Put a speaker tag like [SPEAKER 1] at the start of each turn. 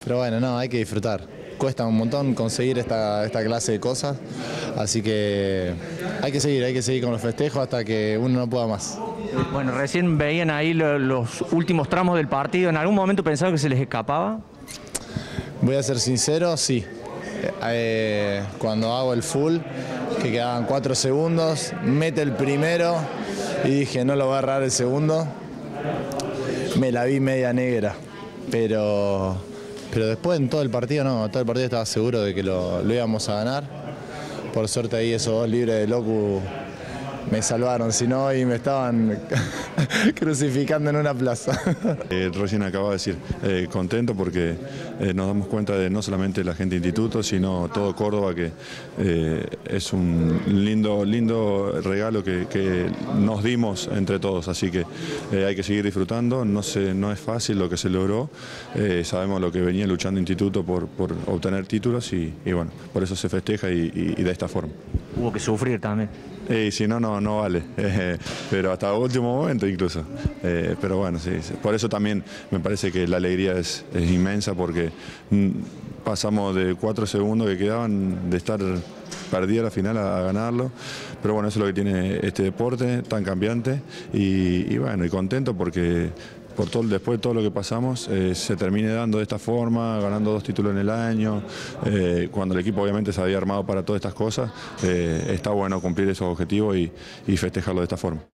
[SPEAKER 1] Pero bueno, no, hay que disfrutar. Cuesta un montón conseguir esta clase de cosas, así que hay que seguir con los festejos hasta que uno no pueda más.
[SPEAKER 2] Bueno, recién veían ahí los últimos tramos del partido. ¿En algún momento pensaron que se les escapaba?
[SPEAKER 1] Voy a ser sincero, sí. Cuando hago el full, que quedaban 4 segundos, mete el primero y dije no lo va a agarrar el segundo. Me la vi media negra, pero después en todo el partido no, todo el partido estaba seguro de que lo íbamos a ganar. Por suerte ahí esos 2 libres de Locu me salvaron, si no y me estaban crucificando en una plaza.
[SPEAKER 3] Recién acabo de decir, contento porque nos damos cuenta de no solamente la gente de instituto, sino todo Córdoba, que es un lindo regalo que nos dimos entre todos, así que hay que seguir disfrutando. No es fácil lo que se logró, sabemos lo que venía luchando instituto por obtener títulos y bueno, por eso se festeja y de esta forma.
[SPEAKER 2] Hubo que sufrir también.
[SPEAKER 3] Si no, no vale, pero hasta el último momento incluso. Pero bueno, sí, por eso también me parece que la alegría es inmensa, porque pasamos de 4 segundos que quedaban de estar perdida la final a ganarlo. Pero bueno, eso es lo que tiene este deporte tan cambiante y bueno, y contento porque después de todo lo que pasamos, se termine dando de esta forma, ganando 2 títulos en el año, cuando el equipo obviamente se había armado para todas estas cosas. Está bueno cumplir esos objetivos y festejarlo de esta forma.